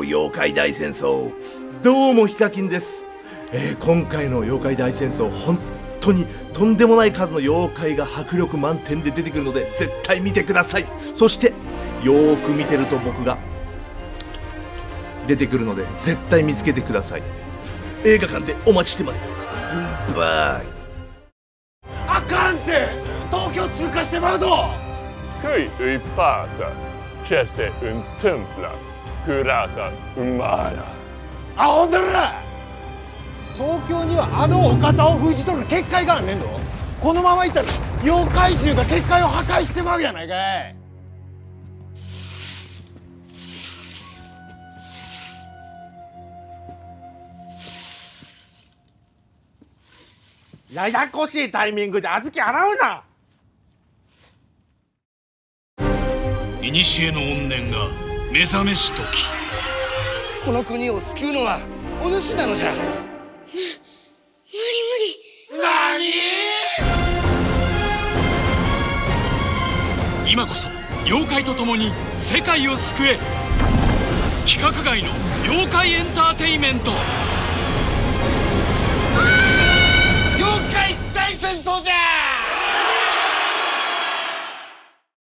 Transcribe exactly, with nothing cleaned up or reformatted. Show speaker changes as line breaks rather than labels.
妖怪大戦争。どうもヒカキンです。えー、今回の妖怪大戦争、本当にとんでもない数の妖怪が迫力満点で出てくるので絶対見てください。そしてよーく見てると僕が出てくるので絶対見つけてください。映画館でお待ちしてます。バイ。
あかんて、東京通過してまうと。
Qui i passa c'è se un templa curata umana。
アホんだら。東京にはあのお方を封じ取る結界があんねんの。このままいったら妖怪獣が結界を破壊してまうやないかい。ややこしいタイミングで小豆洗うな。
古の怨念が目覚めし時、
この国を救うのはお主なのじゃ。
無理無理。
何？
今こそ妖怪と共に世界を救え。規格外の妖怪エンターテイメント。
妖怪大戦争じゃ。